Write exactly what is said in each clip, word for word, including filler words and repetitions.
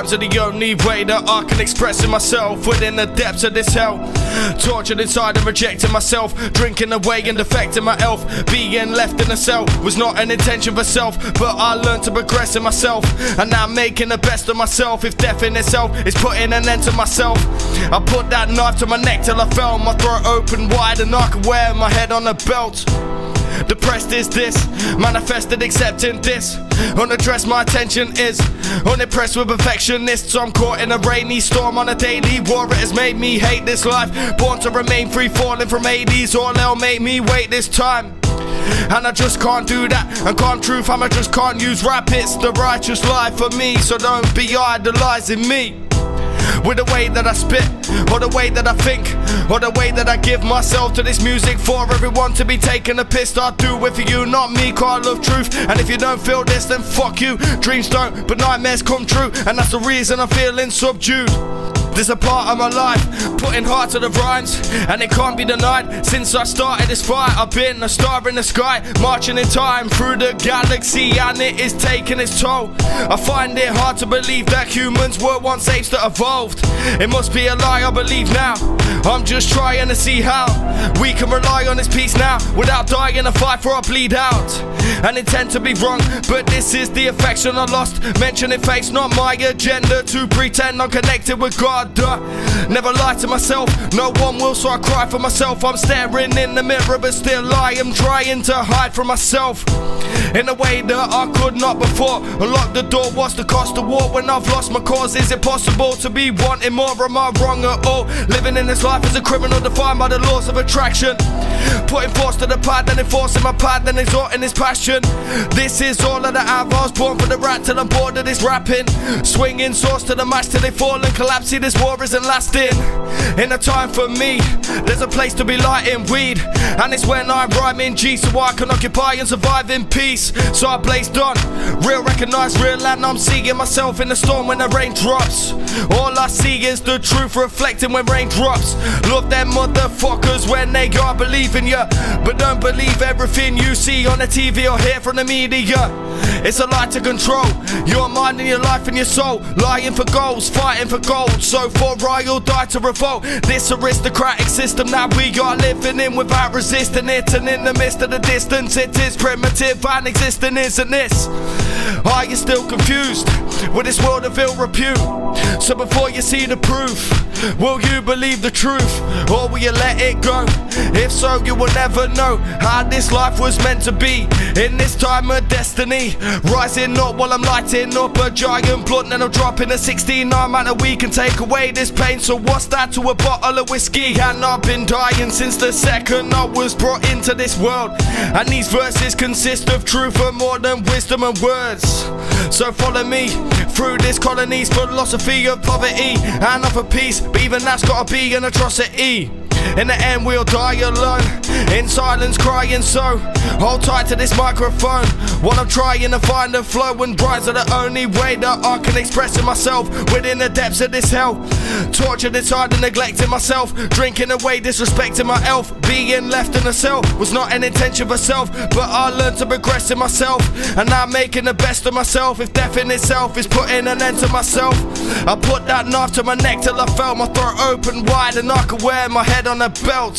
Rhymes are the only way that I can express myself within the depths of this hell. Tortured inside and rejecting myself, drinking away and defecting my health. Being left in a cell was not an intention for self, but I learned to progress in myself, and now I'm making the best of myself. If death in itself is putting an end to myself, I put that knife to my neck till I felt my throat open wide and I could wear my head on a belt. Depressed is this, manifested accepting this. Unaddressed my attention is unimpressed with perfectionists. I'm caught in a rainy storm on a daily war. It has made me hate this life, born to remain free falling from Hades. Or they'll make me wait this time, and I just can't do that. And calm truth, I just can't use rap. It's the righteous life for me, so don't be idolizing me with the way that I spit, or the way that I think, or the way that I give myself to this music for everyone to be taking a piss. I do it for you, not me, 'cause I love truth. And if you don't feel this, then fuck you. Dreams don't, but nightmares come true, and that's the reason I'm feeling subdued. There's a part of my life putting heart to the rhymes, and it can't be denied. Since I started this fight, I've been a star in the sky, marching in time through the galaxy, and it is taking its toll. I find it hard to believe that humans were once apes that evolved. It must be a lie I believe now. I'm just trying to see how we can rely on this peace now without dying in a fight for I bleed out and intend to be wrong, but this is the affection I lost. Mentioning faith's not my agenda, to pretend I'm connected with God. Duh. Never lie to myself, no one will, so I cry for myself. I'm staring in the mirror, but still I am trying to hide from myself in a way that I could not before. Unlock the door, what's the cost of war when I've lost my cause? Is it possible to be wanting more? Am I wrong at all? Living in this life as a criminal defined by the laws of attraction, putting force to the pad, then enforcing my pad, then exhorting his passion. This is all that I have. I was born for the rat till I'm bored of this rapping, swinging swords to the match till they fall and collapse. See, this war isn't lasting. In a time for me, there's a place to be lighting weed, and it's when I rhyme in G, so I can occupy and survive in peace. So I blazed on, real recognize real, and I'm seeing myself in the storm when the rain drops. All I see is the truth reflecting when rain drops. Love them motherfuckers when they are believing ya, but don't believe everything you see on the T V or hear from the media. It's a lie to control your mind and your life and your soul. Lying for goals, fighting for gold, so for royal die to revolt this aristocratic system that we are living in without resisting it. And in the midst of the distance, it is primitive and existing, isn't this? Are you still confused with this world of ill repute? So before you see the proof, will you believe the truth, or will you let it go? If so, you will never know how this life was meant to be in this time of destiny. Rising up while I'm lighting up a giant blunt, and I'm dropping a sixteen-nine man that we can take away this pain. So what's that to a bottle of whiskey? And I've been dying since the second I was brought into this world, and these verses consist of truth and more than wisdom and words. So follow me through this colony's philosophy of poverty and of a peace, but even that's gotta be an atrocity. In the end we'll die alone, in silence crying, so hold tight to this microphone while I'm trying to find the flow, and rhymes are the only way that I can express myself within the depths of this hell. Tortured inside and neglecting myself, drinking away, disrespecting my health. Being left in a cell was not an intention for self, but I learned to progress in myself, and now I'm making the best of myself. If death in itself is putting an end to myself, I put that knife to my neck till I felt my throat open wide and I could wear my head on a belt.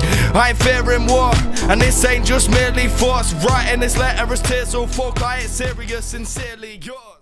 I ain't fearing war, and this ain't just merely thoughts. Writing this letter as tears, so fuck, I ain't serious, sincerely yours.